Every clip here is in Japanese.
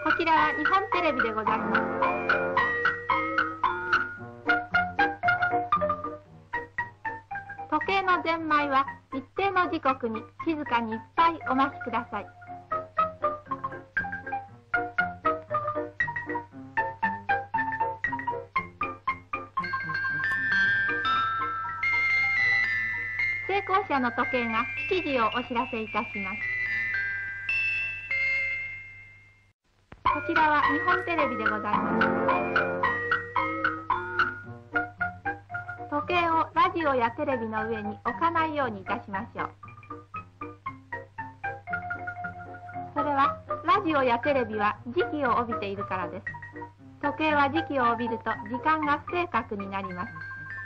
こちらは日本テレビでございます。時計のゼンマイは一定の時刻に静かにいっぱいお待ちください。成功者の時計が7時をお知らせいたします。こちらは日本テレビでございます。時計をラジオやテレビの上に置かないようにいたしましょう。それはラジオやテレビは時期を帯びているからです。時計は時期を帯びると時間が不正確になります。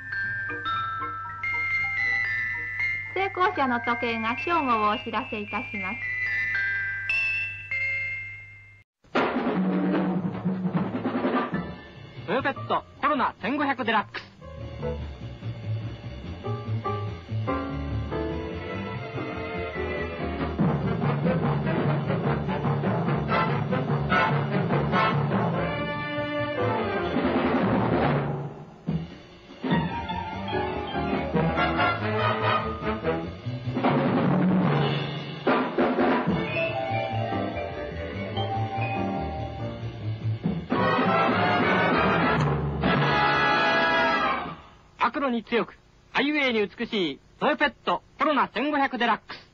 成功者の時計が正午をお知らせいたします。 トヨペットコロナ1500デラックス。アクロに強く、ハイウェイに美しいトヨペットコロナ1500デラックス。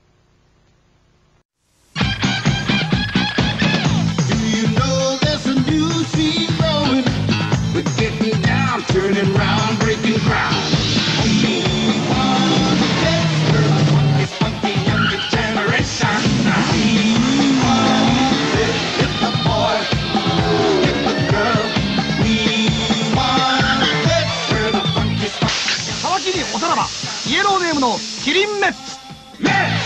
カワキリおさらばイエローネームのキリンメッツ。